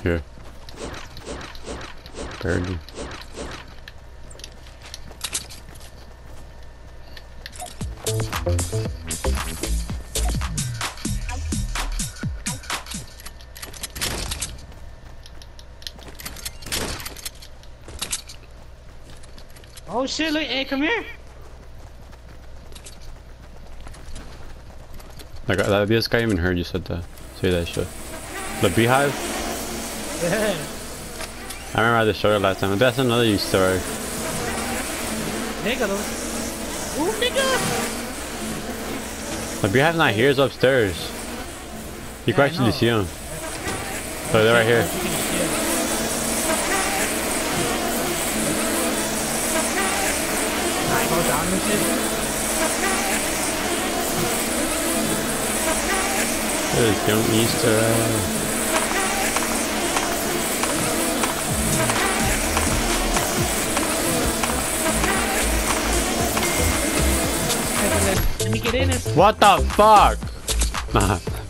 Here. Barely. Oh shit, look, hey, come here. Like, this guy even heard you said that. Say that shit. The beehive? Yeah. I remember I just showed it last time. That's another you story. Nigga, ooh, nigga. The beehive's not here, it's upstairs. You can actually see him. So they're right here. I go down and shit. There's young Easter egg. Let me get in this. What the fuck? Nah.